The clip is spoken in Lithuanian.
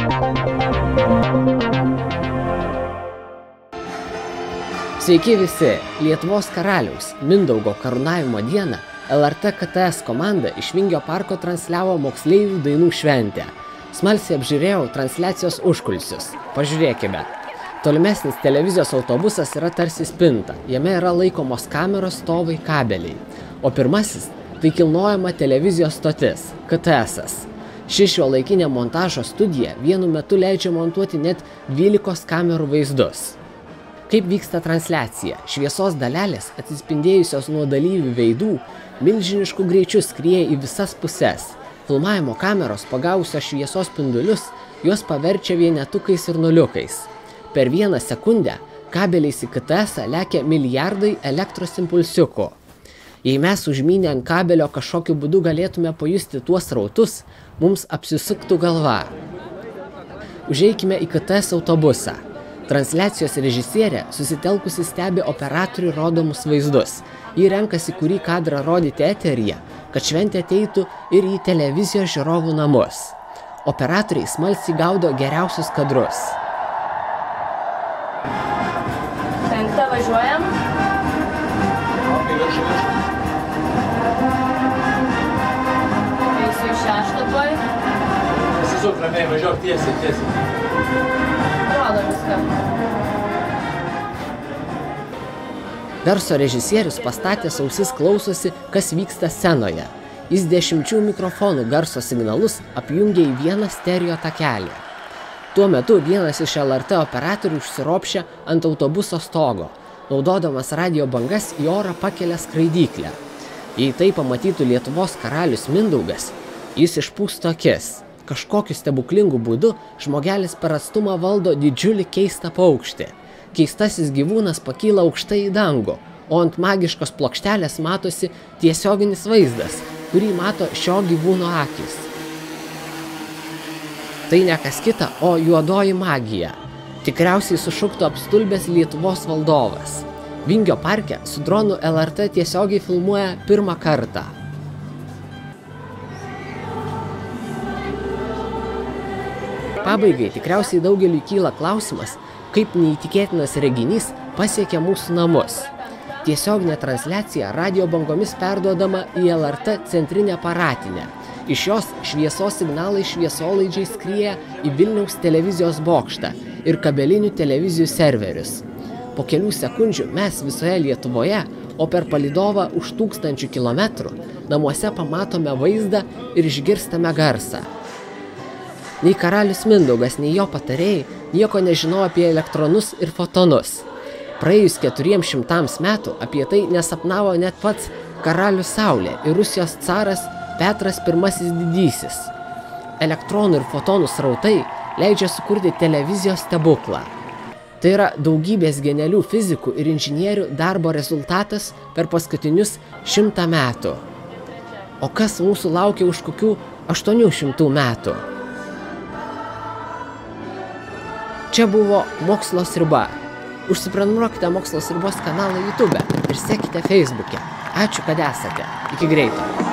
Sveiki visi! Lietuvos karaliaus Mindaugo karūnavimo dieną LRT KTS komanda iš Vingio parko transliavo moksleivių dainų šventę. Smalsiai apžiūrėjau transliacijos užkulisius. Pažiūrėkime. Tolimesnis televizijos autobusas yra tarsi spinta. Jame yra laikomos kameros, stovai, kabeliai. O pirmasis tai kilnojama televizijos stotis – KTS-as. Ši šiuolaikinė montažo studija vienu metu leidžia montuoti net 12 kamerų vaizdus. Kaip vyksta transliacija? Šviesos dalelės, atsispindėjusios nuo dalyvių veidų, milžiniškų greičių skrieja į visas puses. Filmavimo kameros pagavusios šviesos spindulius, juos paverčia vienetukais ir nuliukais. Per vieną sekundę kabeliais į KTS-ą lekia milijardai elektros impulsiukų. Jei mes užmynę ant kabelio kažkokiu būdu galėtume pajusti tuos srautus, mums apsisuktų galva. Užeikime į KTS autobusą. Transliacijos režisierė susitelkusi stebi operatorių rodomus vaizdus. Ji renkasi, kurį kadrą rodyti eteryje, kad šventė ateitų ir į televizijos žiūrovų namus. Operatoriai smalsiai gaudo geriausius kadrus. Penktą važiuojam. Eisiu į šeštą tuoj. Pasisuk ramiai, važiuok tiesiai. Rodo viską. Garso režisierius pastatęs ausis klausosi, kas vyksta scenoje. Jis 10 mikrofonų garso signalus apjungia į vieną stereo takelį. Tuo metu vienas iš LRT operatorių užsiropšia ant autobuso stogo. Naudodamas radio bangas į orą pakelia skraidyklę. Jei tai pamatytų Lietuvos karalius Mindaugas, jis išpūstų akis. Kažkokiu stebuklingu būdu žmogelis per atstumą valdo didžiulį keistą paukštį. Keistasis gyvūnas pakyla aukštai į dangų, o ant magiškos plokštelės matosi tiesioginis vaizdas, kurį mato šio gyvūno akys. Tai ne kas kita, o juodoji magija. Tikriausiai sušuktų apstulbęs Lietuvos valdovas. Vingio parke su dronu LRT tiesiogiai filmuoja pirmą kartą. Pabaigai tikriausiai daugeliui kyla klausimas, kaip neįtikėtinas reginys pasiekia mūsų namus. Tiesioginė transliacija radio bangomis perduodama į LRT centrinę aparatinę. Iš jos šviesos signalai šviesolaidžiai skrieja į Vilniaus televizijos bokštą ir kabelinių televizijų serverius. Po kelių sekundžių mes visoje Lietuvoje, o per palydovą už 1000 kilometrų, namuose pamatome vaizdą ir išgirstame garsą. Nei karalius Mindaugas, nei jo patarėjai nieko nežinojo apie elektronus ir fotonus. Praėjus 400 metų apie tai nesapnavo net pats karalius Saulė ir Rusijos caras Petras I didysis. Elektronų ir fotonų srautai leidžia sukurti televizijos stebuklą. Tai yra daugybės genialių fizikų ir inžinierių darbo rezultatas per paskutinius 100 metų. O kas mūsų laukia už kokių 800 metų? Čia buvo Mokslo sriuba. Užsiprenumeruokite Mokslo sriubos kanalą YouTube ir sekite Facebook'e. Ačiū, kad esate. Iki greito.